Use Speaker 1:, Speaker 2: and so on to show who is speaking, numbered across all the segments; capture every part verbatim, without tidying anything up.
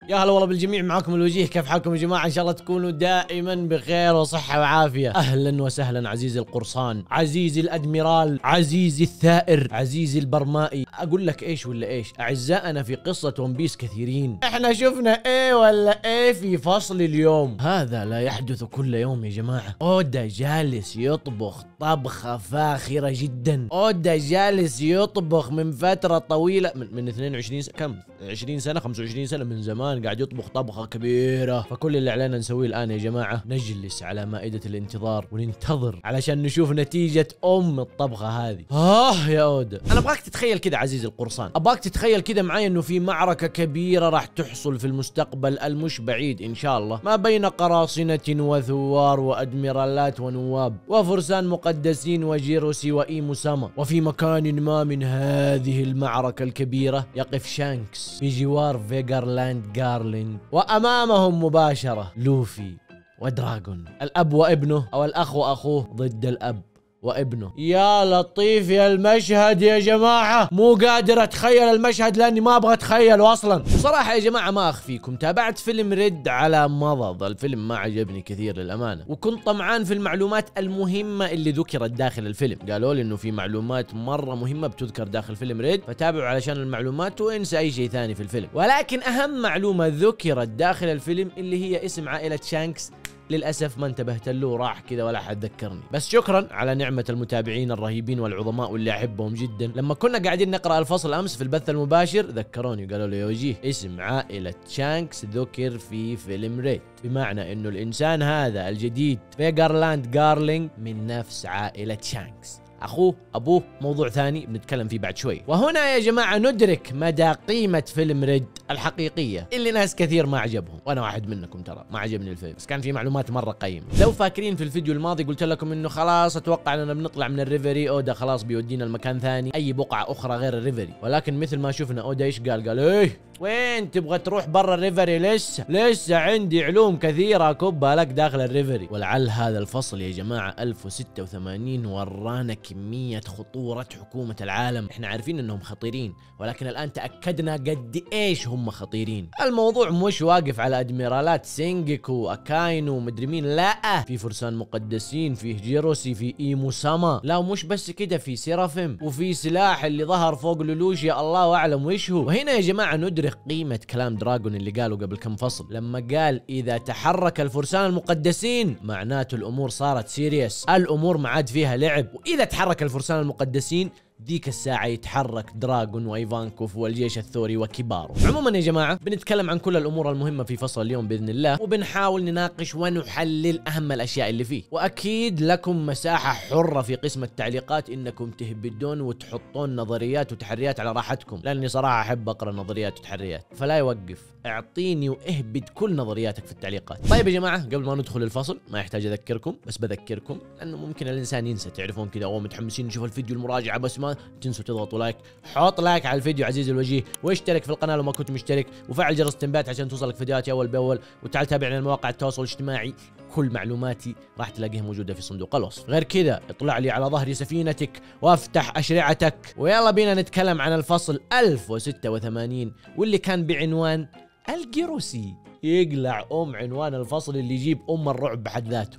Speaker 1: يا هلا والله بالجميع، معاكم الوجيه. كيف حالكم يا جماعه؟ ان شاء الله تكونوا دائما بخير وصحه وعافيه. اهلا وسهلا عزيزي القرصان، عزيزي الادميرال، عزيزي الثائر، عزيزي البرمائي. اقول لك ايش ولا ايش؟ اعزائنا في قصه ون بيس كثيرين، احنا شفنا ايه ولا ايه في فصل اليوم. هذا لا يحدث كل يوم يا جماعه. اودا جالس يطبخ طبخه فاخره جدا. اودا جالس يطبخ من فتره طويله، من, من اثنين وعشرين سنه، كم عشرين سنه خمسة وعشرين سنه، من زمان قاعد يطبخ طبخه كبيره. فكل اللي علينا نسويه الان يا جماعه نجلس على مائده الانتظار وننتظر علشان نشوف نتيجه ام الطبخه هذه. اه يا اودا، انا ابغاك تتخيل كده عزيزي القرصان، ابغاك تتخيل كده معي انه في معركه كبيره راح تحصل في المستقبل المش بعيد ان شاء الله، ما بين قراصنه وثوار وادميرالات ونواب وفرسان مقدسين وجيروسي وايمو ساما. وفي مكان ما من هذه المعركه الكبيره يقف شانكس بجوار فيغرلاند جارلينج، وامامهم مباشره لوفي ودراغون، الاب وابنه او الاخ واخوه ضد الاب وابنه. يا لطيف يا المشهد يا جماعة، مو قادر اتخيل المشهد لاني ما ابغى اتخيله اصلا. بصراحة يا جماعة ما اخفيكم، تابعت فيلم ريد على مضض، الفيلم ما عجبني كثير للامانة، وكنت طمعان في المعلومات المهمة اللي ذكرت داخل الفيلم. قالوا لي انه في معلومات مرة مهمة بتذكر داخل فيلم ريد، فتابعوا علشان المعلومات وانسى اي شيء ثاني في الفيلم. ولكن اهم معلومة ذكرت داخل الفيلم اللي هي اسم عائلة شانكس، للأسف ما انتبهت له وراح كذا ولا حد ذكرني. بس شكرا على نعمة المتابعين الرهيبين والعظماء واللي أحبهم جدا. لما كنا قاعدين نقرأ الفصل أمس في البث المباشر ذكروني، قالوا لي يا وجيه اسم عائلة شانكس ذكر في فيلم ريد، بمعنى إنه الإنسان هذا الجديد فيغرلاند جارلينج من نفس عائلة شانكس. أخوه أبوه موضوع ثاني بنتكلم فيه بعد شوي. وهنا يا جماعة ندرك مدى قيمة فيلم ريد الحقيقية اللي ناس كثير ما عجبهم، وأنا واحد منكم ترى ما عجبني الفيلم، بس كان في معلومات مرة قيمة. لو فاكرين في الفيديو الماضي قلت لكم إنه خلاص أتوقع أننا بنطلع من الريفري، أودا خلاص بيودينا المكان ثاني، أي بقعة أخرى غير الريفري. ولكن مثل ما شفنا أودا إيش قال؟ قال إيه وين تبغى تروح برا الريفري؟ لسه لسه عندي علوم كثيرة أكبها لك داخل الريفري. ولعل هذا الفصل يا جماعة ألف وستة وثمانين ورانا كمية خطورة حكومة العالم. احنا عارفين انهم خطيرين، ولكن الان تأكدنا قد ايش هم خطيرين. الموضوع مش واقف على ادميرالات سينجيكو اكاينو مدري مين، لا، في فرسان مقدسين، فيه جيروسي، في ايمو ساما، لا ومش بس كده، في سيرافيم، وفي سلاح اللي ظهر فوق لولوشيا الله اعلم وش هو. وهنا يا جماعة ندرك قيمة كلام دراغون اللي قاله قبل كم فصل، لما قال اذا تحرك الفرسان المقدسين معناته الامور صارت سيريس، الامور ما عاد فيها لعب. واذا تحرك الفرسان المقدسين ذيك الساعة يتحرك دراغون وايفانكوف والجيش الثوري وكباره. عموما يا جماعة بنتكلم عن كل الأمور المهمة في فصل اليوم بإذن الله، وبنحاول نناقش ونحلل أهم الأشياء اللي فيه. وأكيد لكم مساحة حرة في قسم التعليقات إنكم تهبدون وتحطون نظريات وتحريات على راحتكم، لأني صراحة أحب أقرأ نظريات وتحريات، فلا يوقف، اعطيني واهبد كل نظرياتك في التعليقات. طيب يا جماعة قبل ما ندخل الفصل ما يحتاج أذكركم، بس بذكركم لأنه ممكن الإنسان ينسى، تعرفون كذا أو متحمسين نشوف الفيديو المراجعة بس ما تنسوا تضغطوا لايك. حط لايك على الفيديو عزيزي الوجيه، واشترك في القناه لو ما كنت مشترك، وفعل جرس التنبيهات عشان توصلك فيديوهاتي اول باول، وتعال تابعني على مواقع التواصل الاجتماعي، كل معلوماتي راح تلاقيها موجوده في صندوق الوصف. غير كذا اطلع لي على ظهر سفينتك وافتح اشرعتك، ويلا بينا نتكلم عن الفصل ألف وستة وثمانين واللي كان بعنوان الجيروسي. يقلع ام عنوان الفصل اللي يجيب ام الرعب بحد ذاته.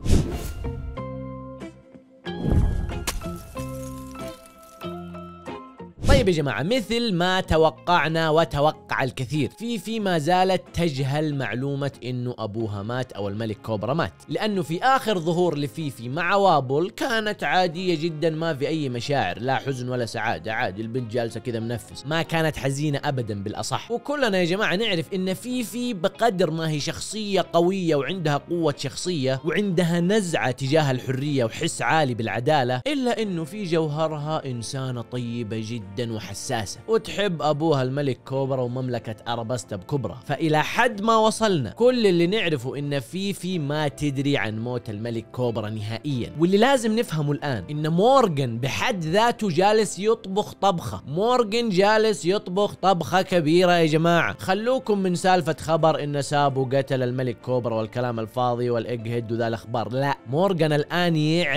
Speaker 1: طيب يا جماعة مثل ما توقعنا وتوقع الكثير، فيفي ما زالت تجهل معلومة انه ابوها مات او الملك كوبرا مات، لانه في اخر ظهور لفيفي مع وابل كانت عادية جدا، ما في اي مشاعر، لا حزن ولا سعادة، عادي البنت جالسة كذا منفس، ما كانت حزينة ابدا بالاصح. وكلنا يا جماعة نعرف ان فيفي بقدر ما هي شخصية قوية وعندها قوة شخصية وعندها نزعة تجاه الحرية وحس عالي بالعدالة، الا انه في جوهرها انسانة طيبة جدا وحساسة وتحب أبوها الملك كوبرا ومملكة أراباستا بكبرى. فإلى حد ما وصلنا كل اللي نعرفه إن فيفي ما تدري عن موت الملك كوبرا نهائيا. واللي لازم نفهمه الآن إن مورغان بحد ذاته جالس يطبخ طبخة، مورغان جالس يطبخ طبخة كبيرة يا جماعة. خلوكم من سالفة خبر إن سابو قتل الملك كوبرا والكلام الفاضي والإج هيد وذا الأخبار، لا، مورغان الآن يعرف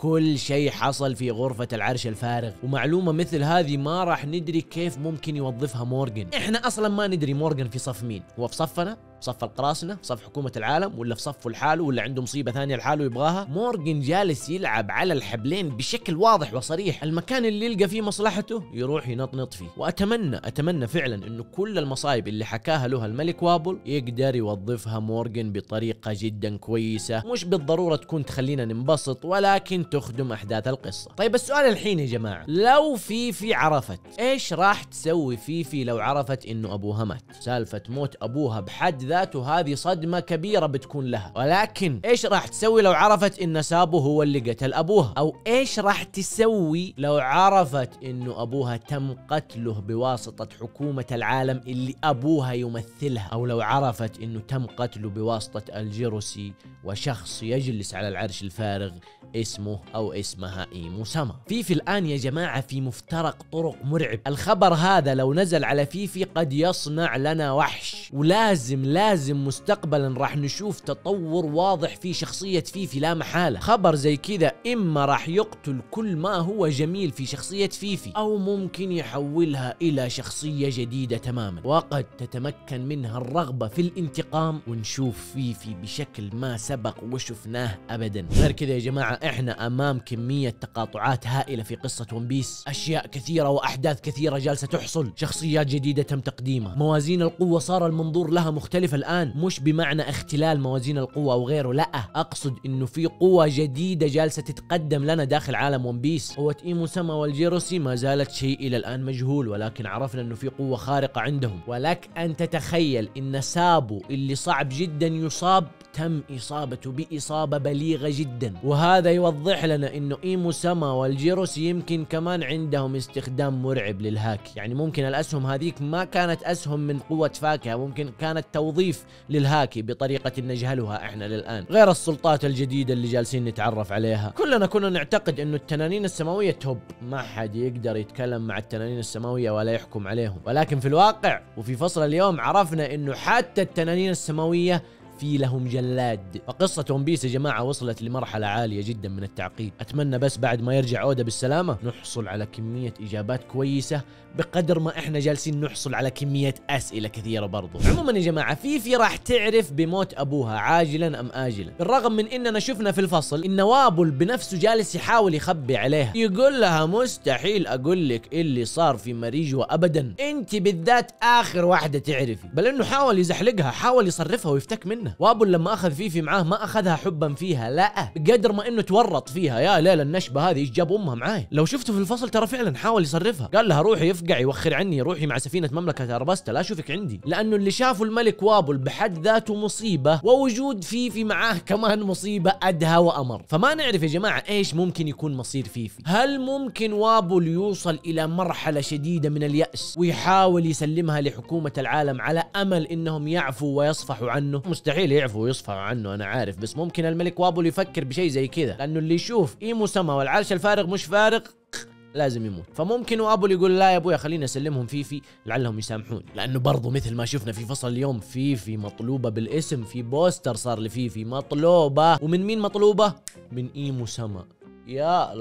Speaker 1: كل شيء حصل في غرفة العرش الفارغ. ومعلومة مثل هذه ما راح ندري كيف ممكن يوظفها مورغان. احنا اصلا ما ندري مورغان في صف مين، هو في صفنا، صف القراصنة، صف حكومة العالم، ولا في صفه لحاله، ولا عنده مصيبة ثانية لحاله يبغاها. مورغان جالس يلعب على الحبلين بشكل واضح وصريح، المكان اللي يلقى فيه مصلحته يروح ينطنط فيه. واتمنى اتمنى فعلا انه كل المصايب اللي حكاها له الملك وابل يقدر يوظفها مورغان بطريقة جدا كويسة، مش بالضرورة تكون تخلينا ننبسط، ولكن تخدم احداث القصة. طيب السؤال الحين يا جماعة، لو فيفي عرفت، ايش راح تسوي فيفي لو عرفت انه ابوها مات؟ سالفة موت ابوها بحد ذاته هذه صدمة كبيرة بتكون لها، ولكن ايش راح تسوي لو عرفت ان سابو هو اللي قتل ابوها؟ او ايش راح تسوي لو عرفت انه ابوها تم قتله بواسطة حكومة العالم اللي ابوها يمثلها؟ او لو عرفت انه تم قتله بواسطة الجيروسي وشخص يجلس على العرش الفارغ اسمه او اسمها ايمو سما؟ فيفي الان يا جماعة في مفترق طرق مرعب. الخبر هذا لو نزل على فيفي قد يصنع لنا وحش، ولازم لازم مستقبلا راح نشوف تطور واضح في شخصية فيفي لا محالة. خبر زي كذا اما راح يقتل كل ما هو جميل في شخصية فيفي، او ممكن يحولها الى شخصية جديدة تماما، وقد تتمكن منها الرغبة في الانتقام، ونشوف فيفي بشكل ما سبق وشفناه ابدا. غير كذا يا جماعة احنا امام كمية تقاطعات هائلة في قصة ون بيس، اشياء كثيرة واحداث كثيرة جالسة تحصل، شخصيات جديدة تم تقديمها، موازين القوة صار المنظور لها مختلف الان، مش بمعنى اختلال موازين القوة او غيره، لا اقصد انه في قوة جديدة جالسة تتقدم لنا داخل عالم ون بيس. قوة ايمو سما والجيروسي ما زالت شيء الى الان مجهول، ولكن عرفنا انه في قوة خارقة عندهم. ولك ان تتخيل ان سابو اللي صعب جدا يصاب تم إصابته بإصابة بليغة جدا، وهذا يوضح لنا إنه إيمو سما والجيروس يمكن كمان عندهم استخدام مرعب للهاكي. يعني ممكن الأسهم هذيك ما كانت أسهم من قوة فاكهة، ممكن كانت توظيف للهاكي بطريقة نجهلها إحنا للآن، غير السلطات الجديدة اللي جالسين نتعرف عليها. كلنا كنا نعتقد إنه التنانين السماوية توب، ما حد يقدر يتكلم مع التنانين السماوية ولا يحكم عليهم، ولكن في الواقع وفي فصل اليوم عرفنا إنه حتى التنانين السماوية في لهم جلاد. فقصة ون بيس يا جماعة وصلت لمرحلة عالية جدا من التعقيد. أتمنى بس بعد ما يرجع أودا بالسلامة نحصل على كمية إجابات كويسة بقدر ما إحنا جالسين نحصل على كمية أسئلة كثيرة برضو. عموما يا جماعة فيفي راح تعرف بموت أبوها عاجلا أم آجلا، بالرغم من إننا شفنا في الفصل إن وابل بنفسه جالس يحاول يخبي عليها، يقول لها مستحيل أقول لك اللي صار في ماريجوا أبدا، أنت بالذات آخر واحدة تعرفي. بل إنه حاول يزحلقها، حاول يصرفها ويفتك منها. وابل لما أخذ فيفي معاه ما أخذها حبا فيها، لا بقدر ما إنه تورط فيها. يا ليلى النشبة هذه إيش جاب أمها معاي؟ لو شفته في الفصل ترى فعلا حاول يصرفها، قال لها روحي يفقعي وخر عني، روحي مع سفينة مملكة أربستا لا أشوفك عندي. لأنه اللي شافه الملك وابل بحد ذاته مصيبة، ووجود فيفي معاه كمان مصيبة أدهى وأمر. فما نعرف يا جماعة إيش ممكن يكون مصير فيفي. هل ممكن وابل يوصل إلى مرحلة شديدة من اليأس ويحاول يسلمها لحكومة العالم على أمل إنهم يعفوا ويصفحوا عنه؟ مستحيل يعفوا ويصفحوا عنه أنا عارف، بس ممكن الملك وابل يفكر بشيء زي كذا، لأنه اللي يشوف إيمو سما والعرش الفارغ مش فارغ لازم يموت. فممكن وابل يقول لا يا ابويا خليني اسلمهم فيفي لعلهم يسامحوني، لانه برضو مثل ما شفنا في فصل اليوم فيفي مطلوبه بالاسم، في بوستر صار لفيفي مطلوبه. ومن مين مطلوبه؟ من ايمو سما. يا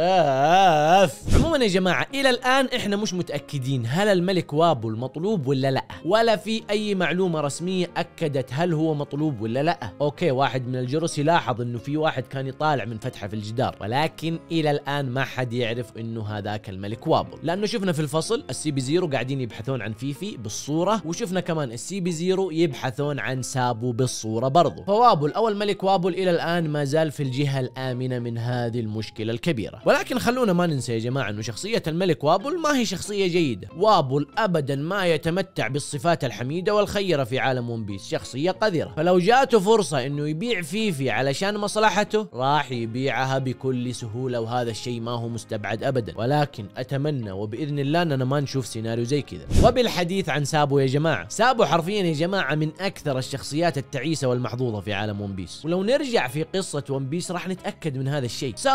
Speaker 1: لطيف. عموما يا جماعة إلى الآن إحنا مش متأكدين هل الملك وابل مطلوب ولا لأ، ولا في أي معلومة رسمية أكدت هل هو مطلوب ولا لأ. أوكي واحد من الجرس يلاحظ إنه في واحد كان يطالع من فتحة في الجدار، ولكن إلى الآن ما حد يعرف إنه هذاك الملك وابل، لأنه شفنا في الفصل السي بي زيرو قاعدين يبحثون عن فيفي بالصورة، وشفنا كمان السي بي زيرو يبحثون عن سابو بالصورة برضو. فوابل أو الملك وابل إلى الآن ما زال في الجهة الآمنة من هذه المشكلة المشكلة الكبيرة. ولكن خلونا ما ننسى يا جماعة انه شخصية الملك وابل ما هي شخصية جيدة. وابل ابدا ما يتمتع بالصفات الحميدة والخيرة في عالم ون بيس، شخصية قذرة. فلو جاته فرصة انه يبيع فيفي علشان مصلحته راح يبيعها بكل سهولة، وهذا الشيء ما هو مستبعد ابدا. ولكن اتمنى وباذن الله اننا ما نشوف سيناريو زي كذا. وبالحديث عن سابو يا جماعة، سابو حرفيا يا جماعة من اكثر الشخصيات التعيسة والمحظوظة في عالم ون بيس، ولو نرجع في قصة ون بيس راح نتأكد من هذا الشيء. سابو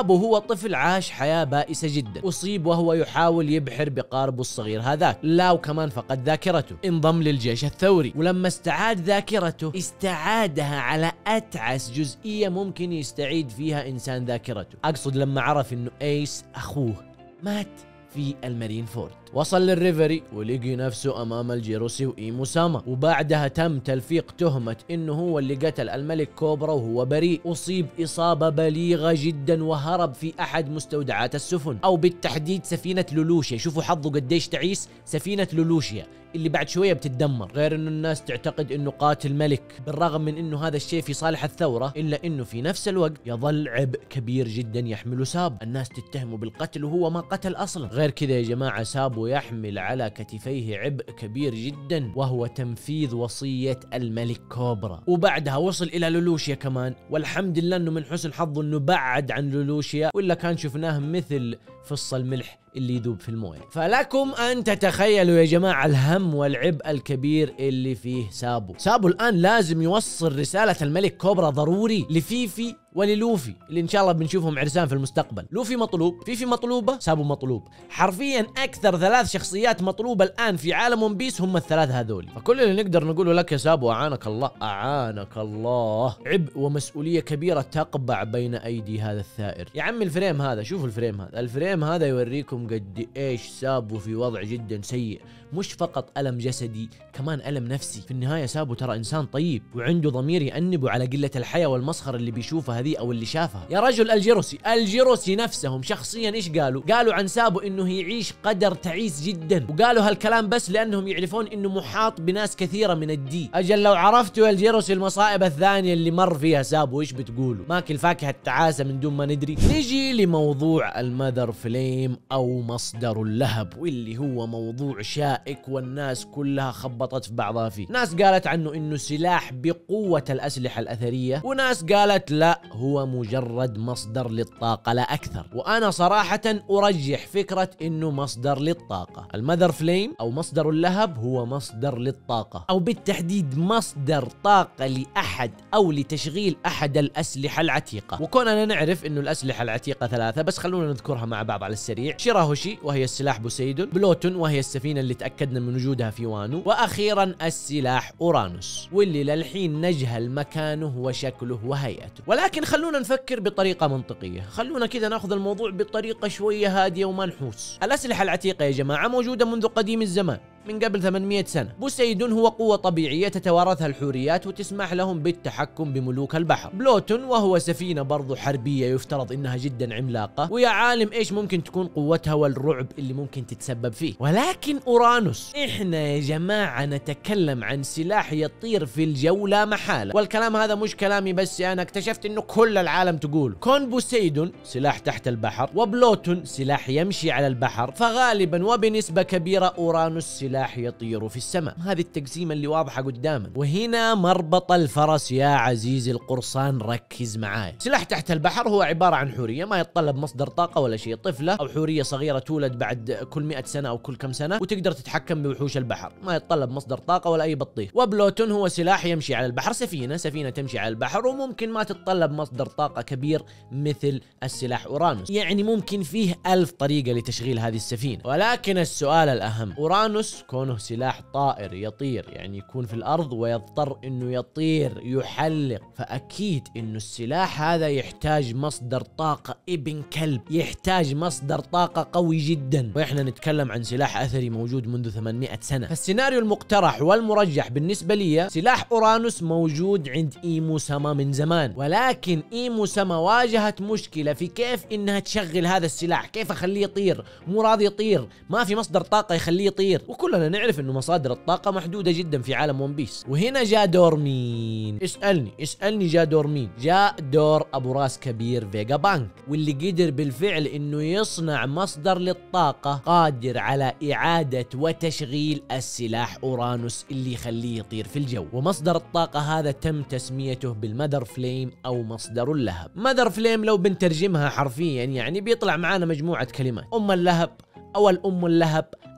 Speaker 1: سابو هو طفل عاش حياة بائسة جدا، أصيب وهو يحاول يبحر بقاربه الصغير هذاك، لا وكمان فقد ذاكرته، انضم للجيش الثوري، ولما استعاد ذاكرته استعادها على أتعس جزئية ممكن يستعيد فيها إنسان ذاكرته. أقصد لما عرف إنه ايس أخوه مات في المارين فورد. وصل للريفري ولقي نفسه امام الجيروسي وايمو ساما، وبعدها تم تلفيق تهمة انه هو اللي قتل الملك كوبرا وهو بريء. اصيب اصابة بليغة جدا وهرب في احد مستودعات السفن، او بالتحديد سفينة لولوشيا. شوفوا حظه قديش تعيس، سفينة لولوشيا اللي بعد شوية بتتدمر. غير انه الناس تعتقد انه قاتل ملك، بالرغم من انه هذا الشيء في صالح الثورة، الا انه في نفس الوقت يظل عبء كبير جدا يحمله سابو. الناس تتهمه بالقتل وهو ما قتل اصلا. غير كذا يا جماعة سابو يحمل على كتفيه عبء كبير جدا، وهو تنفيذ وصية الملك كوبرا. وبعدها وصل الى لولوشيا كمان، والحمد لله انه من حسن حظه انه بعد عن لولوشيا، ولا كان شفناه مثل فص الملح اللي يذوب في المويه. فلكم ان تتخيلوا يا جماعه الهم والعبء الكبير اللي فيه سابو. سابو الان لازم يوصل رساله الملك كوبرا ضروري لفيفي وللوفي اللي ان شاء الله بنشوفهم عرسان في المستقبل. لوفي مطلوب، فيفي مطلوبه، سابو مطلوب. حرفيا اكثر ثلاث شخصيات مطلوبه الان في عالم ون بيس هم الثلاث هذول. فكل اللي نقدر نقوله لك يا سابو اعانك الله، اعانك الله. عبء ومسؤوليه كبيره تقبع بين ايدي هذا الثائر. يا عمي الفريم هذا، شوفوا الفريم هذا، الفريم هذا يوريكم قد ايش سابو في وضع جدا سيء. مش فقط ألم جسدي، كمان ألم نفسي. في النهاية سابو ترى إنسان طيب وعنده ضمير يأنبه على قلة الحياة والمسخرة اللي بيشوفها هذه أو اللي شافها. يا رجل الجيروسي، الجيروسي نفسهم شخصيا إيش قالوا؟ قالوا عن سابو إنه يعيش قدر تعيس جدا، وقالوا هالكلام بس لأنهم يعرفون إنه محاط بناس كثيرة من الدي. أجل لو عرفتوا يا الجيروسي المصائب الثانية اللي مر فيها سابو إيش بتقولوا؟ ماكل فاكهة التعاسة من دون ما ندري. نجي لموضوع المذر فليم أو مصدر اللهب، واللي هو موضوع شائك والناس كلها خبطت في بعضها فيه. ناس قالت عنه انه سلاح بقوة الأسلحة الأثرية، وناس قالت لا هو مجرد مصدر للطاقة لا أكثر. وأنا صراحة أرجح فكرة انه مصدر للطاقة. المذر فليم أو مصدر اللهب هو مصدر للطاقة، أو بالتحديد مصدر طاقة لأحد أو لتشغيل أحد الأسلحة العتيقة. وكوننا نعرف انه الأسلحة العتيقة ثلاثة، بس خلونا نذكرها مع بعض على السريع. شيراهوشي وهي السلاح بوسيدون، بلوتون وهي السفينة اللي تأكدنا من وجودها في وانو، واخيرا السلاح اورانوس واللي للحين نجهل مكانه وشكله وهيئته. ولكن خلونا نفكر بطريقة منطقية، خلونا كذا ناخذ الموضوع بطريقة شوية هادية وما نحوس. الأسلحة العتيقة يا جماعة موجودة منذ قديم الزمان، من قبل ثمانمئة سنة. بوسيدون هو قوة طبيعية تتوارثها الحوريات وتسمح لهم بالتحكم بملوك البحر. بلوتون وهو سفينة برضو حربية يفترض انها جدا عملاقة، ويا عالم ايش ممكن تكون قوتها والرعب اللي ممكن تتسبب فيه. ولكن اورانوس، احنا يا جماعة نتكلم عن سلاح يطير في الجو لا محالة، والكلام هذا مش كلامي بس، انا اكتشفت انه كل العالم تقول. كون بوسيدون سلاح تحت البحر وبلوتون سلاح يمشي على البحر، فغالبا وبنسبة كبيرة اورانوس سلاح يطير في السماء. هذه التقسيمة اللي واضحة قدامك. وهنا مربط الفرس يا عزيزي القرصان، ركز معاي. سلاح تحت البحر هو عبارة عن حورية ما يتطلب مصدر طاقة ولا شيء، طفلة أو حورية صغيرة تولد بعد كل مئة سنة أو كل كم سنة، وتقدر تتحكم بوحوش البحر، ما يتطلب مصدر طاقة ولا أي بطيخ. وبلوتون هو سلاح يمشي على البحر، سفينة سفينة تمشي على البحر، وممكن ما تتطلب مصدر طاقة كبير مثل السلاح أورانوس، يعني ممكن فيه ألف طريقة لتشغيل هذه السفينة. ولكن السؤال الأهم، أورانوس كونه سلاح طائر يطير، يعني يكون في الأرض ويضطر إنه يطير يحلق، فأكيد إنه السلاح هذا يحتاج مصدر طاقة ابن كلب، يحتاج مصدر طاقة قوي جدا. وإحنا نتكلم عن سلاح أثري موجود منذ ثمانمئة سنة. فالسيناريو المقترح والمرجح بالنسبة لي سلاح أورانوس موجود عند إيمو ساما من زمان، ولكن إيمو ساما واجهت مشكلة في كيف إنها تشغل هذا السلاح، كيف أخليه يطير، مو راضي يطير، ما في مصدر طاقة يخليه يطير. وكلنا نعرف انه مصادر الطاقة محدودة جدا في عالم ون بيس. وهنا جاء دور مين؟ اسألني اسألني جاء دور مين؟ جاء دور ابو راس كبير فيجا بانك، واللي قدر بالفعل انه يصنع مصدر للطاقة قادر على اعادة وتشغيل السلاح اورانوس اللي يخليه يطير في الجو. ومصدر الطاقة هذا تم تسميته بالمذر فليم او مصدر اللهب. مذر فليم لو بنترجمها حرفيا يعني بيطلع معانا مجموعة كلمات، ام اللهب او الام اللهب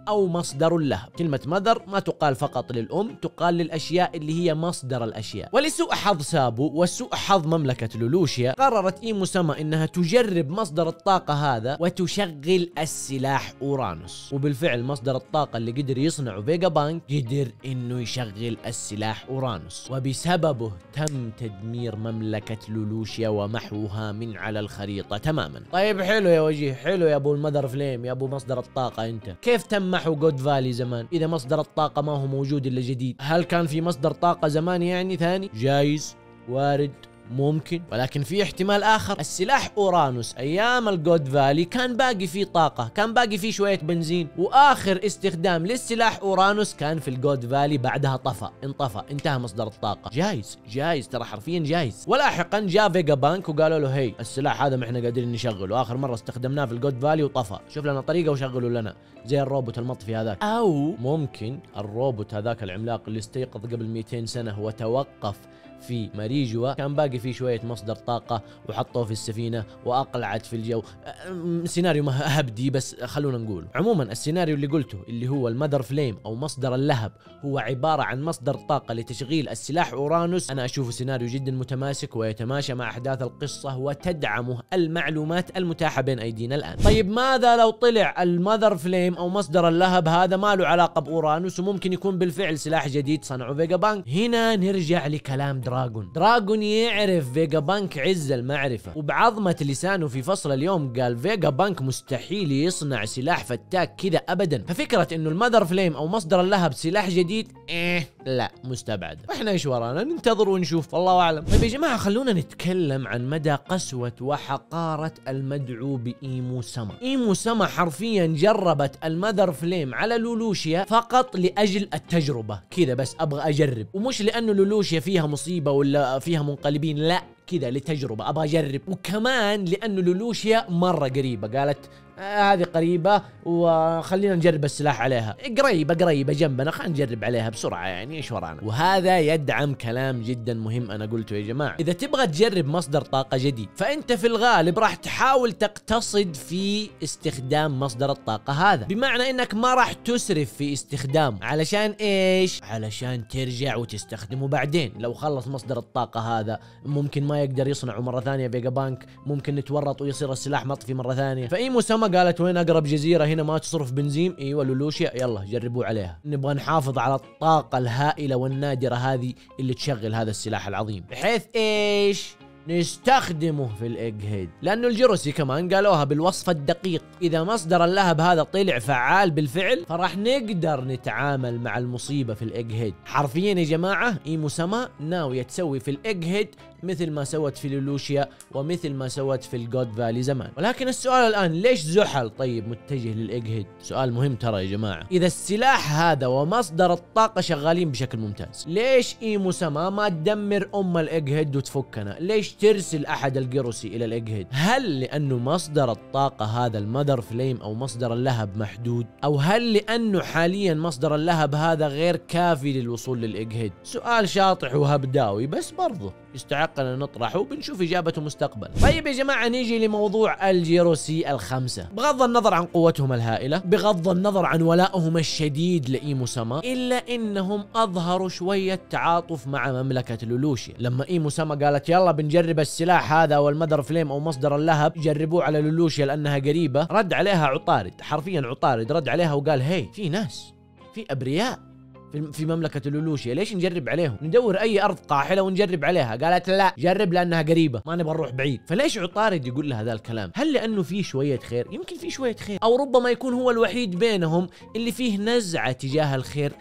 Speaker 1: أو مصدر اللهب. كلمة مذر ما تقال فقط للأم، تقال للأشياء اللي هي مصدر الأشياء. ولسوء حظ سابو وسوء حظ مملكة لولوشيا، قررت إيمو سما إنها تجرب مصدر الطاقة هذا وتشغل السلاح أورانوس. وبالفعل مصدر الطاقة اللي قدر يصنعه فيجا بانك قدر إنه يشغل السلاح أورانوس، وبسببه تم تدمير مملكة لولوشيا ومحوها من على الخريطة تماما. طيب حلو يا وجيه، حلو يا أبو المذر فليم، يا أبو مصدر الطاقة، أنت كيف تم محو جود فالي زمان إذا مصدر الطاقة ما هو موجود إلا جديد؟ هل كان في مصدر طاقة زمان يعني ثاني؟ جايز، وارد، ممكن، ولكن في احتمال آخر. السلاح أورانوس أيام الجود فالي كان باقي فيه طاقة، كان باقي فيه شوية بنزين، وآخر استخدام للسلاح أورانوس كان في الجود فالي، بعدها طفى، انطفى، انتهى مصدر الطاقة. جايز جايز ترى حرفيا جايز. ولاحقا جاء فيجا بانك وقالوا له هي السلاح هذا ما احنا قادرين نشغله، آخر مرة استخدمناه في الجود فالي وطفى، شوف لنا طريقة وشغله لنا زي الروبوت المطفي هذاك. أو ممكن الروبوت هذاك العملاق اللي استيقظ قبل مئتين سنة وتوقف في ماريجوا كان باقي فيه شوية مصدر طاقة وحطوه في السفينة وأقلعت في الجو. سيناريو ما هبدي بس خلونا نقول. عموما السيناريو اللي قلته اللي هو المذر فليم أو مصدر اللهب هو عبارة عن مصدر طاقة لتشغيل السلاح أورانوس، أنا أشوفه سيناريو جدا متماسك ويتماشى مع أحداث القصة وتدعمه المعلومات المتاحة بين أيدينا الآن. طيب ماذا لو طلع المذر فليم أو مصدر اللهب هذا ما له علاقة بأورانوس وممكن يكون بالفعل سلاح جديد صنعه فيجا بانك؟ هنا نرجع لكلام دراغون. دراغون يعرف فيجا بانك عز المعرفة، وبعظمة لسانه في فصل اليوم قال فيجا بانك مستحيل يصنع سلاح فتاك كذا أبدا، ففكرة إنه المذر فليم أو مصدر اللهب سلاح جديد إيه لا مستبعد. وإحنا إيش ورانا؟ ننتظر ونشوف، والله أعلم. طيب يا جماعة خلونا نتكلم عن مدى قسوة وحقارة المدعو بإيمو سما. إيمو سما حرفيا جربت المذر فليم على لولوشيا فقط لأجل التجربة كذا، بس أبغى أجرب، ومش لأنه لولوشيا فيها مصيبة ولا فيها منقلبين، لا كذا لتجربة أبغى أجرب. وكمان لأنه لولوشيا مرة قريبة، قالت آه هذه قريبة وخلينا نجرب السلاح عليها، قريبة قريبة جنبنا خلينا نجرب عليها بسرعة، يعني ايش ورانا. وهذا يدعم كلام جدا مهم أنا قلته يا جماعة، إذا تبغى تجرب مصدر طاقة جديد فأنت في الغالب راح تحاول تقتصد في استخدام مصدر الطاقة هذا، بمعنى إنك ما راح تسرف في استخدامه. علشان إيش؟ علشان ترجع وتستخدمه بعدين. لو خلص مصدر الطاقة هذا ممكن ما يقدر يصنعه مرة ثانية فيجا بانك، ممكن نتورط ويصير السلاح مطفي مرة ثانية. فإيمو سما قالت وين أقرب جزيرة هنا ما تصرف بنزين؟ ايوه لولوشيا، يلا جربوا عليها، نبغى نحافظ على الطاقة الهائلة والنادرة هذه اللي تشغل هذا السلاح العظيم، بحيث ايش؟ نستخدمه في الايج هيد. لانه الجيروسي كمان قالوها بالوصف الدقيق، اذا مصدر اللهب هذا طلع فعال بالفعل فراح نقدر نتعامل مع المصيبة في الايج هيد. حرفيا يا جماعة إيمو سما ناوية تسوي في الايج هيد مثل ما سوت في لولوشيا ومثل ما سوت في الجود فالي زمان. ولكن السؤال الآن ليش زحل طيب متجه للإيج هيد؟ سؤال مهم ترى يا جماعة. إذا السلاح هذا ومصدر الطاقة شغالين بشكل ممتاز، ليش إيمو سما ما تدمر أم الإيج هيد وتفكنا؟ ليش ترسل أحد الجيروسي إلى الإيج هيد؟ هل لأنه مصدر الطاقة هذا المذر فليم أو مصدر اللهب محدود؟ أو هل لأنه حاليا مصدر اللهب هذا غير كافي للوصول للإيج هيد؟ سؤال شاطح وهبداوي بس برضه يستحق أن نطرحه وبنشوف إجابته مستقبلا. طيب يا جماعة نيجي لموضوع الجيروسي الخمسة. بغض النظر عن قوتهم الهائلة، بغض النظر عن ولائهم الشديد لإيمو سما، إلا إنهم أظهروا شوية تعاطف مع مملكة لولوشيا. لما إيمو سما قالت يلا بنجرب السلاح هذا والمذر فليم أو مصدر اللهب جربوه على لولوشيا لأنها قريبة، رد عليها عطارد، حرفيا عطارد رد عليها وقال هي في ناس، في أبرياء في مملكة لولوشيا، ليش نجرب عليهم؟ ندور أي أرض قاحلة ونجرب عليها. قالت لا جرب لأنها قريبة، ما نبغى نروح بعيد. فليش عطارد يقول لها هذا الكلام؟ هل لأنه في شوية خير؟ يمكن في شوية خير، أو ربما يكون هو الوحيد بينهم اللي فيه نزعة تجاه الخير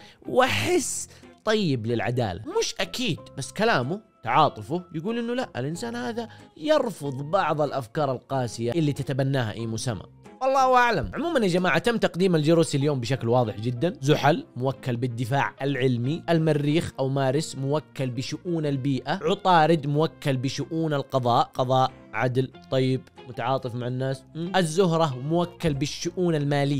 Speaker 1: وحس طيب للعدالة. مش أكيد، بس كلامه تعاطفه يقول إنه لا، الإنسان هذا يرفض بعض الأفكار القاسية اللي تتبناها إيمو سما. والله أعلم. عموما يا جماعة تم تقديم الجيروسي اليوم بشكل واضح جدا. زحل موكل بالدفاع العلمي، المريخ أو مارس موكل بشؤون البيئة، عطارد موكل بشؤون القضاء، قضاء عدل طيب متعاطف مع الناس، الزهرة موكل بالشؤون المالية،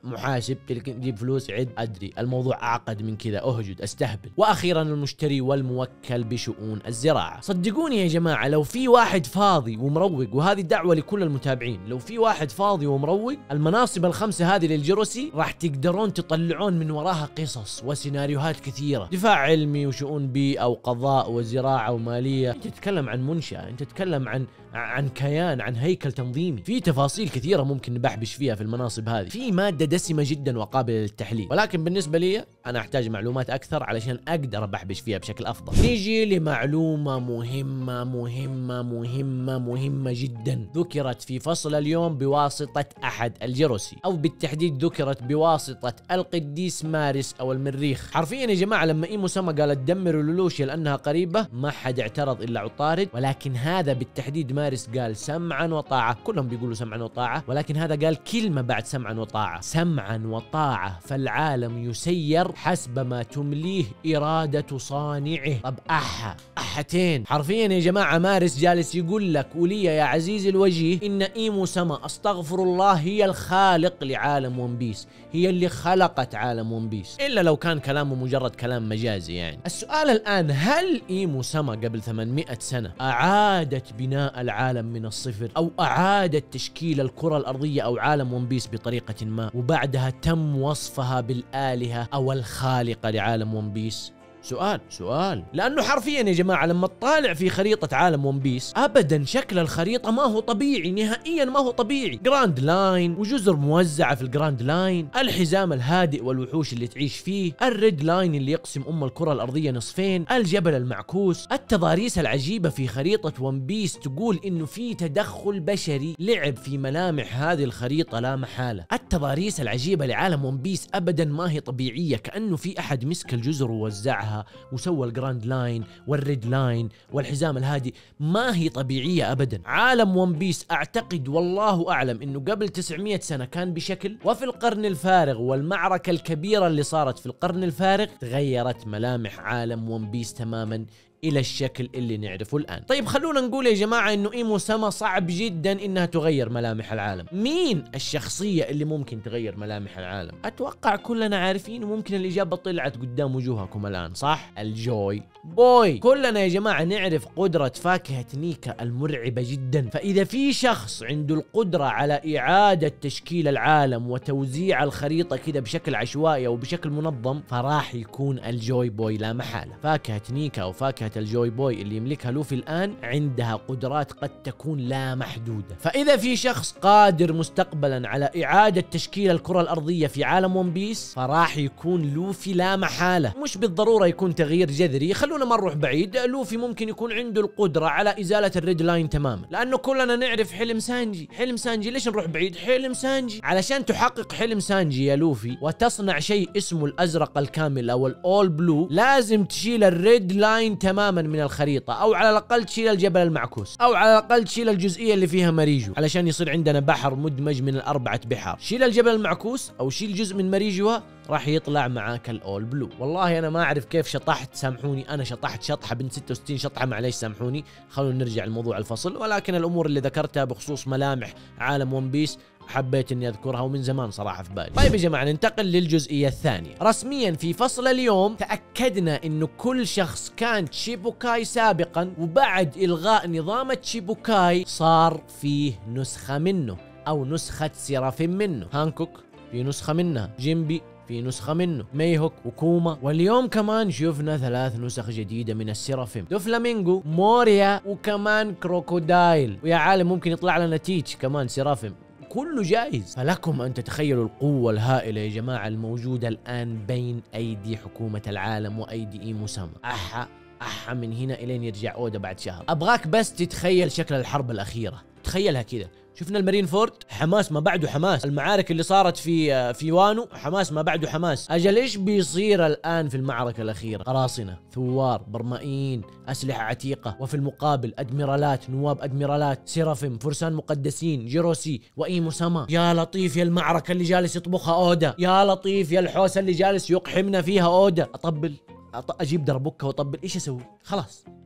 Speaker 1: محاسب تجيب فلوس عد، ادري الموضوع اعقد من كذا، اهجد استهبل. واخيرا المشتري والموكل بشؤون الزراعه. صدقوني يا جماعه لو في واحد فاضي ومروق، وهذه دعوه لكل المتابعين، لو في واحد فاضي ومروق المناصب الخمسه هذه للجروسي راح تقدرون تطلعون من وراها قصص وسيناريوهات كثيره، دفاع علمي وشؤون بيئه وقضاء وزراعه وماليه. انت تتكلم عن منشأة، انت تتكلم عن عن كيان، عن هيكل تنظيمي، في تفاصيل كثيره ممكن نبحبش فيها في المناصب هذه، في ماده دسمه جدا وقابله للتحليل. ولكن بالنسبه لي انا احتاج معلومات اكثر علشان اقدر ابحبش فيها بشكل افضل. نيجي لمعلومه مهمه مهمه مهمه مهمه جدا، ذكرت في فصل اليوم بواسطه احد الجروسي، او بالتحديد ذكرت بواسطه القديس مارس او المريخ. حرفيا يا جماعه لما ايمو سما قالت دمروا لولوشيا لانها قريبه ما حد اعترض الا عطارد، ولكن هذا بالتحديد مارس قال سمعا وطاعه. كلهم بيقولوا سمعا وطاعه، ولكن هذا قال كلمه بعد سمعا وطاعه، سمعا وطاعه فالعالم يسير حسب ما تمليه اراده صانعه. طب احا احتين. حرفيا يا جماعه مارس جالس يقول لك ولي يا عزيزي الوجيه ان ايمو سما استغفر الله هي الخالق لعالم ون بيس، هي اللي خلقت عالم ون بيس، الا لو كان كلامه مجرد كلام مجازي يعني. السؤال الان، هل ايمو سما قبل ثمانمئة سنه اعادت بناء العالم من الصفر، او اعادت تشكيل الكره الارضيه او عالم ون بيس بطريقه ما، وبعدها تم وصفها بالالهه او الخالقه لعالم ون بيس؟ سؤال سؤال لانه حرفيا يا جماعه لما تطالع في خريطه عالم ون بيس ابدا شكل الخريطه ما هو طبيعي نهائيا، ما هو طبيعي. جراند لاين وجزر موزعه في الجراند لاين، الحزام الهادئ والوحوش اللي تعيش فيه، الريد لاين اللي يقسم ام الكره الارضيه نصفين، الجبل المعكوس، التضاريس العجيبه في خريطه ون بيس تقول انه في تدخل بشري لعب في ملامح هذه الخريطه لا محاله. التضاريس العجيبه لعالم ون بيس ابدا ما هي طبيعيه، كانه في احد مسك الجزر ووزعها وسوى الجراند لاين والريد لاين والحزام الهادي، ما هي طبيعية أبدا. عالم ون بيس أعتقد والله أعلم أنه قبل تسعمئة سنة كان بشكل، وفي القرن الفارغ والمعركة الكبيرة اللي صارت في القرن الفارغ تغيرت ملامح عالم ون بيس تماما إلى الشكل اللي نعرفه الآن. طيب خلونا نقول يا جماعة إنه إيمو سما صعب جدا إنها تغير ملامح العالم. مين الشخصية اللي ممكن تغير ملامح العالم؟ أتوقع كلنا عارفين، وممكن الإجابة طلعت قدام وجوهكم الآن، صح؟ الجوي بوي. كلنا يا جماعة نعرف قدرة فاكهة نيكا المرعبة جدا، فإذا في شخص عنده القدرة على إعادة تشكيل العالم وتوزيع الخريطة كده بشكل عشوائي أو بشكل منظم فراح يكون الجوي بوي لا محالة. فاكهة نيكا أو فاكهة الجوي بوي اللي يملكها لوفي الآن عندها قدرات قد تكون لا محدودة. فإذا في شخص قادر مستقبلا على إعادة تشكيل الكرة الأرضية في عالم ون بيس فراح يكون لوفي لا محالة. مش بالضرورة يكون تغيير جذري، خلونا ما نروح بعيد، لوفي ممكن يكون عنده القدرة على إزالة الريد لاين تماما، لأنه كلنا نعرف حلم سانجي. حلم سانجي ليش نروح بعيد؟ حلم سانجي علشان تحقق حلم سانجي يا لوفي وتصنع شيء اسمه الأزرق الكامل أو الأول بلو، لازم تشيل الريد لاين تماما من الخريطة، او على الاقل تشيل الجبل المعكوس، او على الاقل تشيل الجزئية اللي فيها مريجو علشان يصير عندنا بحر مدمج من الاربعة بحار. شيل الجبل المعكوس او شيل جزء من مريجوها راح يطلع معاك الاول بلو. والله انا ما اعرف كيف شطحت، سامحوني انا شطحت شطحه بنت ستة وستين شطحه، معليش سامحوني. خلونا نرجع لموضوع الفصل، ولكن الامور اللي ذكرتها بخصوص ملامح عالم ون بيس حبيت اني اذكرها ومن زمان صراحه في بالي. طيب يا جماعه ننتقل للجزئيه الثانيه. رسميا في فصل اليوم تاكدنا انه كل شخص كان تشيبوكاي سابقا وبعد الغاء نظام تشيبوكاي صار فيه نسخه منه او نسخه سيرافين منه. هانكوك في نسخه منها، جيمبي في نسخة منه، ميهوك وكوما، واليوم كمان شفنا ثلاث نسخ جديدة من السيرافيم، دوفلامينغو، موريا، وكمان كروكودايل، ويا عالم ممكن يطلع لنا تيتش كمان سيرافيم. كله جائز. فلكم أن تتخيلوا القوة الهائلة يا جماعة الموجودة الآن بين أيدي حكومة العالم وأيدي إيمو سما. أحا أحا من هنا إلين يرجع أودا بعد شهر. أبغاك بس تتخيل شكل الحرب الأخيرة، تخيلها كده. شفنا المارين فورد، حماس ما بعده حماس. المعارك اللي صارت في في وانو، حماس ما بعده حماس. اجل ايش بيصير الان في المعركه الاخيره؟ قراصنه، ثوار، برمائيين، اسلحه عتيقه، وفي المقابل ادميرالات، نواب ادميرالات، سيرافيم، فرسان مقدسين، جيروسي وايمو سما. يا لطيف يا المعركه اللي جالس يطبخها اودا، يا لطيف يا الحوسه اللي جالس يقحمنا فيها اودا. اطبل أط... اجيب دربكه واطبل، ايش اسوي؟ خلاص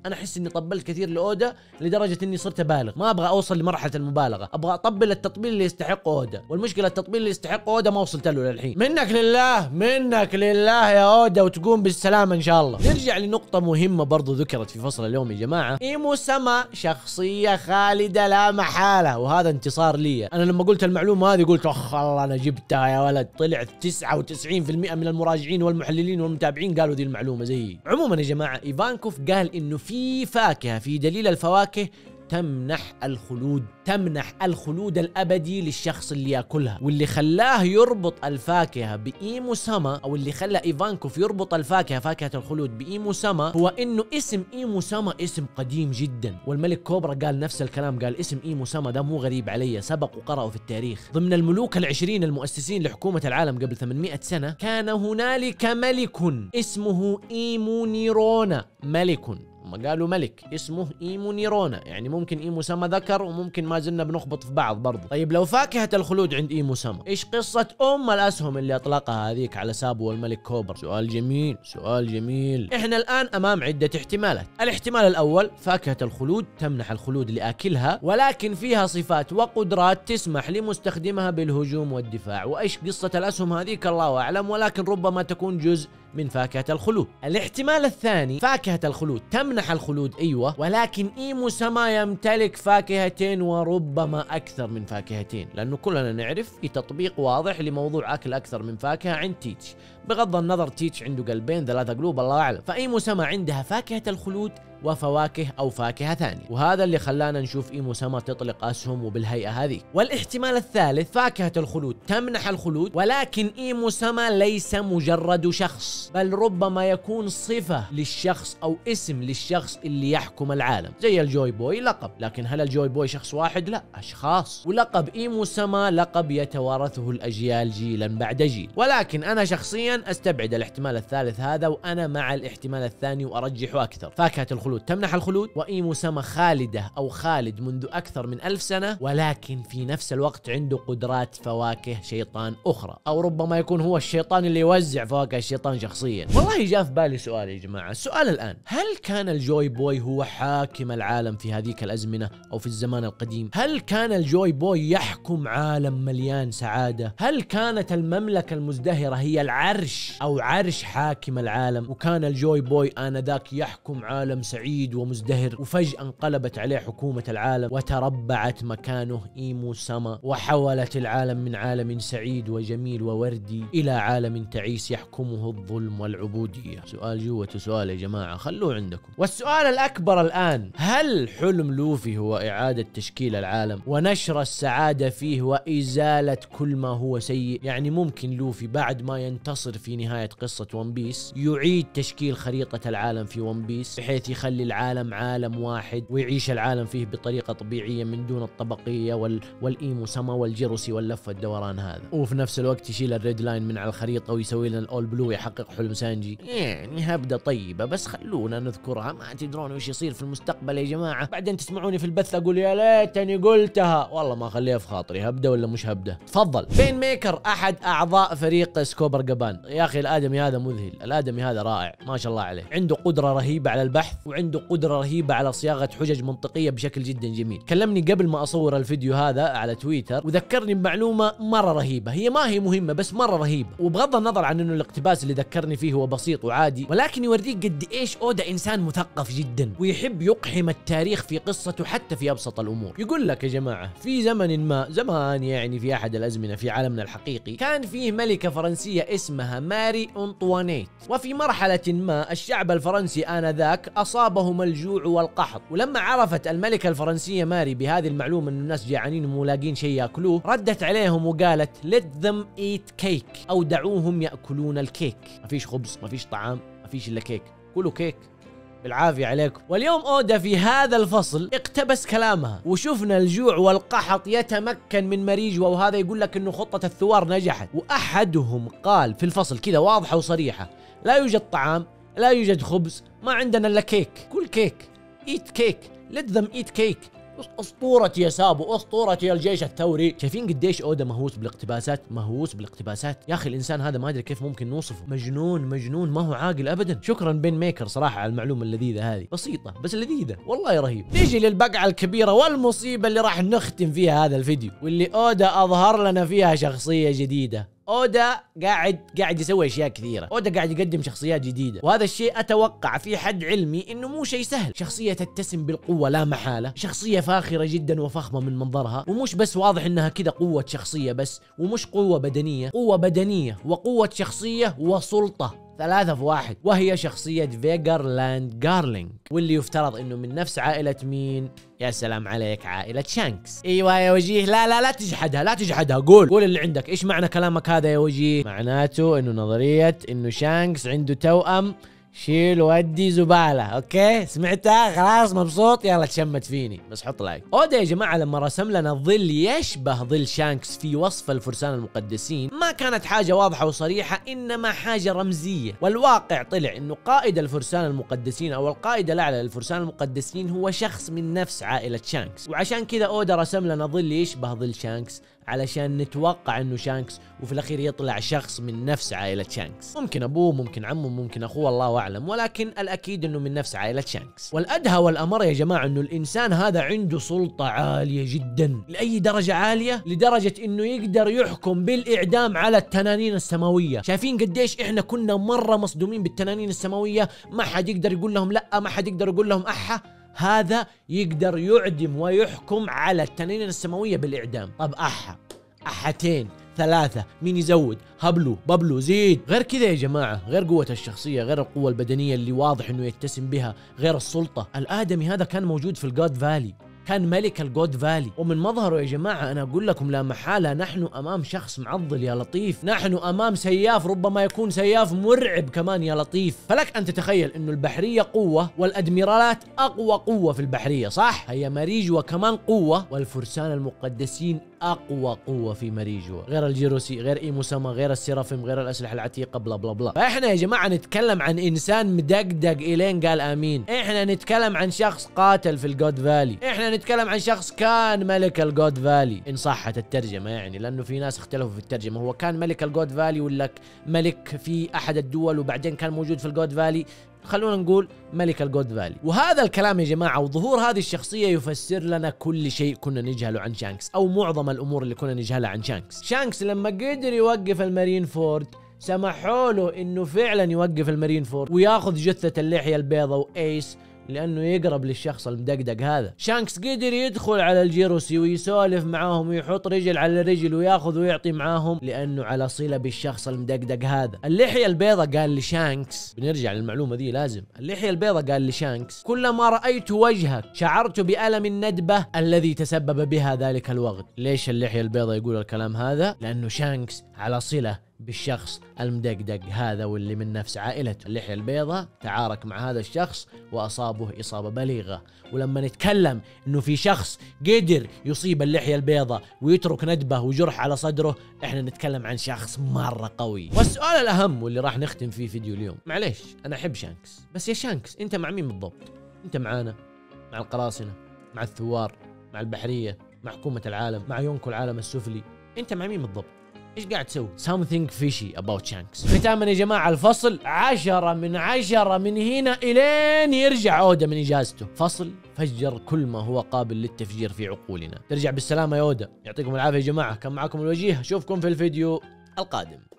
Speaker 1: انا احس اني طبلت كثير لاودا لدرجه اني صرت ابالغ، ما ابغى اوصل لمرحله المبالغه، ابغى اطبل التطبيل اللي يستحق اودا، والمشكله التطبيل اللي يستحق اودا ما وصلت له للحين. منك لله منك لله يا اودا، وتقوم بالسلامه ان شاء الله. نرجع لنقطه مهمه برضو ذكرت في فصل اليوم يا جماعه. ايمو سما شخصيه خالده لا محاله، وهذا انتصار لي. انا لما قلت المعلومه هذه قلت اخ الله انا جبتها يا ولد، طلع تسعة وتسعين بالمئة من المراجعين والمحللين والمتابعين قالوا ذي المعلومه زيي. عموما يا جماعه ايفانكوف قال انه في فاكهه في دليل الفواكه تمنح الخلود، تمنح الخلود الأبدي للشخص اللي يأكلها. واللي خلاه يربط الفاكهة بإيمو سما، أو اللي خلى إيفانكوف يربط الفاكهة فاكهة الخلود بإيمو سما، هو إنه اسم إيمو سما اسم قديم جدا. والملك كوبرا قال نفس الكلام، قال اسم إيمو سما ده مو غريب علي، سبق وقرأوا في التاريخ. ضمن الملوك العشرين المؤسسين لحكومة العالم قبل ثمانمئة سنة كان هنالك ملك اسمه إيمو نيرونا، ملك ما قالوا ملك اسمه إيمو نيرونا، يعني ممكن إيمو سما ذكر وممكن ما زلنا بنخبط في بعض برضو. طيب لو فاكهة الخلود عند إيمو سما، إيش قصة أم الأسهم اللي أطلقها هذيك على سابو والملك كوبر؟ سؤال جميل، سؤال جميل. إحنا الآن أمام عدة احتمالات. الاحتمال الأول فاكهة الخلود تمنح الخلود لآكلها، ولكن فيها صفات وقدرات تسمح لمستخدمها بالهجوم والدفاع. وإيش قصة الأسهم هذيك الله أعلم، ولكن ربما تكون جزء من فاكهة الخلود. الاحتمال الثاني فاكهة الخلود تمنح الخلود أيوة، ولكن إيمو سما يمتلك فاكهتين وربما أكثر من فاكهتين، لأنه كلنا نعرف في تطبيق واضح لموضوع أكل أكثر من فاكهة عند تيتش، بغض النظر تيتش عنده قلبين ثلاثة قلوب الله أعلم. فإيمو سما عندها فاكهة الخلود وفواكه أو فاكهة ثانية، وهذا اللي خلانا نشوف إيمو سما تطلق أسهم وبالهيئة هذه. والاحتمال الثالث فاكهة الخلود تمنح الخلود، ولكن إيمو سما ليس مجرد شخص، بل ربما يكون صفة للشخص أو اسم للشخص اللي يحكم العالم، زي الجوي بوي لقب، لكن هل الجوي بوي شخص واحد؟ لا، أشخاص. ولقب إيمو سما لقب يتوارثه الأجيال جيلا بعد جيل. ولكن أنا شخصيا أستبعد الاحتمال الثالث هذا، وأنا مع الاحتمال الثاني وأرجحه أكثر. فاكهة الخلود تمنح الخلود، وإيمو سما خالدة أو خالد منذ أكثر من ألف سنة، ولكن في نفس الوقت عنده قدرات فواكه شيطان أخرى، أو ربما يكون هو الشيطان اللي يوزع فواكه الشيطان شخصيا. والله جاء في بالي سؤال يا جماعة، السؤال الآن، هل كان الجوي بوي هو حاكم العالم في هذيك الأزمنة أو في الزمان القديم؟ هل كان الجوي بوي يحكم عالم مليان سعادة؟ هل كانت المملكة المزدهرة هي العرش أو عرش حاكم العالم، وكان الجوي بوي آنذاك يحكم عالم سعيد ومزدهر، وفجأة انقلبت عليه حكومة العالم وتربعت مكانه إيمو سما، وحولت العالم من عالم سعيد وجميل ووردي إلى عالم تعيس يحكمه الظلم والعبودية؟ سؤال جوة سؤال يا جماعة، خلوه عندكم. والسؤال الأكبر الآن، هل حلم لوفي هو إعادة تشكيل العالم ونشر السعادة فيه وإزالة كل ما هو سيء؟ يعني ممكن لوفي بعد ما ينتصر في نهاية قصة ون بيس يعيد تشكيل خريطة العالم في ون بيس بحيث يخلي العالم عالم واحد ويعيش العالم فيه بطريقة طبيعية من دون الطبقية وال... والإيمو سما والجيروسي واللفة الدوران هذا، وفي نفس الوقت يشيل الريد لاين من على الخريطة ويسوي لنا الأول بلو يحقق حلم سانجي. يعني هبدة طيبة، بس خلونا نذكرها، ما تدرون وش يصير في المستقبل يا جماعة. بعدين تسمعوني في البث أقول يا ليتني قلتها، والله ما خليها في خاطري، هبدة ولا مش هبدة. تفضل. بين ميكر أحد أعضاء فريق سكوبر جبان، يا أخي الآدمي هذا مذهل، الآدمي هذا رائع ما شاء الله عليه، عنده قدرة رهيبة على البحث، وعنده قدرة رهيبة على صياغة حجج منطقية بشكل جدا جميل. كلمني قبل ما أصور الفيديو هذا على تويتر وذكرني بمعلومة مرة رهيبة، هي ما هي مهمة بس مرة رهيبة، وبغض النظر عن إنه الاقتباس اللي ذكرني فيه هو بسيط وعادي، ولكن يوريك قد إيش أودا إنسان مثقف جدا ويحب يقحم التاريخ في قصته حتى في أبسط الأمور. يقول لك يا جماعة، في زمن ما زمان، يعني في أحد الأزمنة في عالمنا الحقيقي، كان فيه ملكة فرنسية اسمها ماري أنطوانيت، وفي مرحلة ما الشعب الفرنسي آنذاك أصابهم الجوع والقحط، ولما عرفت الملكة الفرنسية ماري بهذه المعلومة أن الناس جيعانين ومو لاقين شيء يأكلوه، ردت عليهم وقالت let them eat cake، أو دعوهم يأكلون الكيك. ما فيش خبز، ما فيش طعام، ما فيش إلا كيك، كلوا كيك بالعافية عليكم. واليوم أودا في هذا الفصل اقتبس كلامها، وشفنا الجوع والقحط يتمكن من مريجوا، وهذا يقول لك إنه خطة الثوار نجحت. وأحدهم قال في الفصل كذا واضحة وصريحة، لا يوجد طعام، لا يوجد خبز، ما عندنا إلا كيك، كل كيك، eat cake let them eat cake. اسطورة يا سابو، اسطورة يا الجيش الثوري. شايفين قديش اودا مهووس بالاقتباسات؟ مهووس بالاقتباسات يا اخي. الانسان هذا ما ادري كيف ممكن نوصفه، مجنون مجنون، ما هو عاقل ابدا. شكرا بين ميكر صراحة على المعلومة اللذيذة هذه، بسيطة بس لذيذة والله رهيب. نيجي للبقعة الكبيرة والمصيبة اللي راح نختم فيها هذا الفيديو، واللي اودا اظهر لنا فيها شخصية جديدة. اودا قاعد قاعد يسوي اشياء كثيره، اودا قاعد يقدم شخصيات جديده، وهذا الشيء اتوقع في حد علمي انه مو شيء سهل. شخصيه تتسم بالقوه لا محاله، شخصيه فاخره جدا وفخمه من منظرها، ومش بس واضح انها كذا قوه شخصيه بس، ومش قوه بدنيه، قوه بدنيه وقوه شخصيه وسلطه، ثلاثة في واحد. وهي شخصية فيجر لاند جارلينج، واللي يفترض انه من نفس عائلة مين؟ يا سلام عليك، عائلة شانكس. ايوه يا وجيه، لا لا لا تجحدها، لا تجحدها، قول قول اللي عندك. ايش معنى كلامك هذا يا وجيه؟ معناته انه نظرية انه شانكس عنده توأم شيل ودي زبالة. اوكي سمعتها؟ خلاص مبسوط؟ يلا تشمت فيني، بس حط لايك. اودا يا جماعة لما رسم لنا ظل يشبه ظل شانكس في وصف الفرسان المقدسين، ما كانت حاجة واضحة وصريحة، انما حاجة رمزية. والواقع طلع انه قائد الفرسان المقدسين او القائد الاعلى للفرسان المقدسين هو شخص من نفس عائلة شانكس، وعشان كذا اودا رسم لنا ظل يشبه ظل شانكس علشان نتوقع انه شانكس، وفي الاخير يطلع شخص من نفس عائلة شانكس. ممكن ابوه، ممكن عمه، ممكن اخوه، الله اعلم، ولكن الاكيد انه من نفس عائلة شانكس. والادهى والامر يا جماعة انه الانسان هذا عنده سلطة عالية جدا. لاي درجة عالية؟ لدرجة انه يقدر يحكم بالاعدام على التنانين السماوية. شايفين قديش احنا كنا مرة مصدومين بالتنانين السماوية؟ ما حد يقدر يقول لهم لا، ما حد يقدر يقول لهم احا. هذا يقدر يعدم ويحكم على التنانين السماوية بالإعدام. طب أحا، أحتين، ثلاثة، مين يزود؟ هبلو ببلو زيد. غير كذا يا جماعة، غير قوة الشخصية، غير القوة البدنية اللي واضح إنه يتسم بها، غير السلطة، الآدمي هذا كان موجود في الجود فالي، كان ملك الجود فالي. ومن مظهره يا جماعة أنا أقول لكم لا محالة نحن أمام شخص معضل يا لطيف، نحن أمام سياف، ربما يكون سياف مرعب كمان يا لطيف. فلك أن تتخيل إنه البحرية قوة والأدميرالات أقوى قوة في البحرية، صح؟ هي ماريجوا كمان قوة، والفرسان المقدسين أقوى قوة في ماريجوا، غير الجيروسي، غير إيموساما، غير السيرافيم، غير الأسلحة العتيقة، بلا بلا بلا. فإحنا يا جماعة نتكلم عن إنسان مدقدق إلين قال آمين. إحنا نتكلم عن شخص قاتل في الجود فالي، إحنا نتكلم عن شخص كان ملك الجود فالي إن صحت الترجمة يعني، لأنه في ناس اختلفوا في الترجمة، هو كان ملك الجود فالي ولا ملك في أحد الدول وبعدين كان موجود في الجود فالي؟ خلونا نقول ملك الجود فالي. وهذا الكلام يا جماعة وظهور هذه الشخصية يفسر لنا كل شيء كنا نجهله عن شانكس، أو معظم الأمور اللي كنا نجهلها عن شانكس. شانكس لما قدر يوقف المارين فورد سمحوا له إنه فعلا يوقف المارين فورد وياخذ جثة اللحية البيضاء وإيس، لأنه يقرب للشخص المدقدق هذا. شانكس قدر يدخل على الجيروسي ويسولف معاهم ويحط رجل على رجل وياخذ ويعطي معاهم، لأنه على صلة بالشخص المدقدق هذا. اللحية البيضاء قال لشانكس، بنرجع للمعلومة دي لازم، اللحية البيضاء قال لشانكس كلما رأيت وجهك شعرت بألم الندبة الذي تسبب بها ذلك الوقت. ليش اللحية البيضاء يقول الكلام هذا؟ لأنه شانكس على صلة بالشخص المدقدق هذا واللي من نفس عائلته. اللحية البيضاء تعارك مع هذا الشخص وأصابه إصابة بليغة. ولما نتكلم إنه في شخص قدر يصيب اللحية البيضاء ويترك ندبة وجرح على صدره، إحنا نتكلم عن شخص مرة قوي. والسؤال الأهم واللي راح نختم فيه فيديو اليوم، معليش أنا أحب شانكس، بس يا شانكس أنت مع مين بالضبط؟ أنت معانا، مع القراصنة، مع الثوار، مع البحرية، مع حكومة العالم، مع يونكو العالم السفلي، أنت مع مين بالضبط؟ ايش قاعد تسوي؟ something fishy about Shanks. ختاما يا جماعة الفصل عشرة من عشرة من هنا إلين يرجع أودا من إجازته. فصل فجر كل ما هو قابل للتفجير في عقولنا. ترجع بالسلامة يا أودا، يعطيكم العافية يا جماعة. كان معكم الوجيه، أشوفكم في الفيديو القادم.